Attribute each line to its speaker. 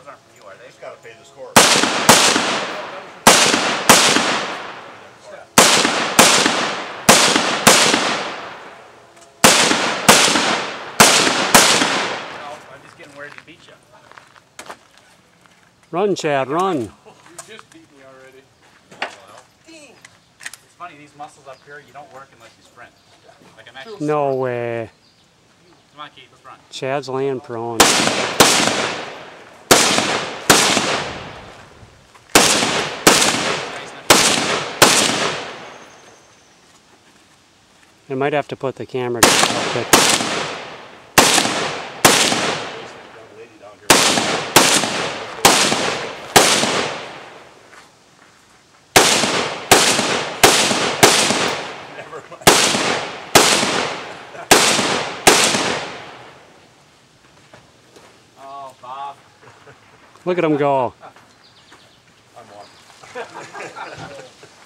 Speaker 1: aren't from you, are they?
Speaker 2: Just got to pay the score.
Speaker 1: I'm just getting worried to beat you.
Speaker 3: Run, Chad, run.
Speaker 4: You just beat me already.
Speaker 1: It's funny, these muscles up here, you don't work unless you sprint. Like I'm actually
Speaker 3: No way.
Speaker 1: Come on, Keith, let's run.
Speaker 3: Chad's laying prone. I might have to put the camera down real quick.
Speaker 1: Oh, Bob.
Speaker 3: Look at him go.
Speaker 2: I'm one.